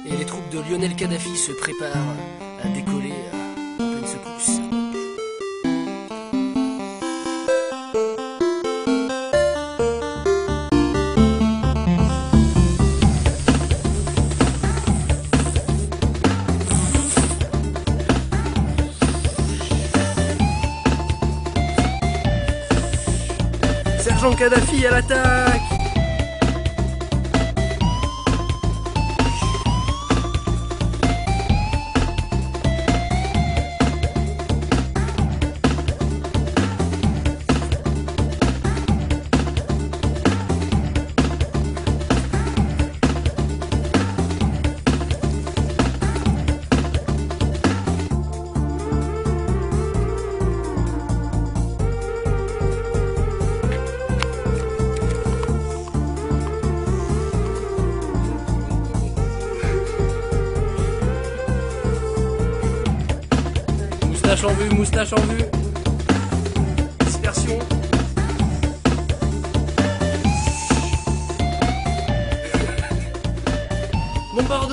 Et les troupes de Lionel Kadhafi se préparent à décoller en pleine secousse. Sergent Kadhafi à l'attaque! Moustache en vue, moustache en vue. Dispersion. Bombarde.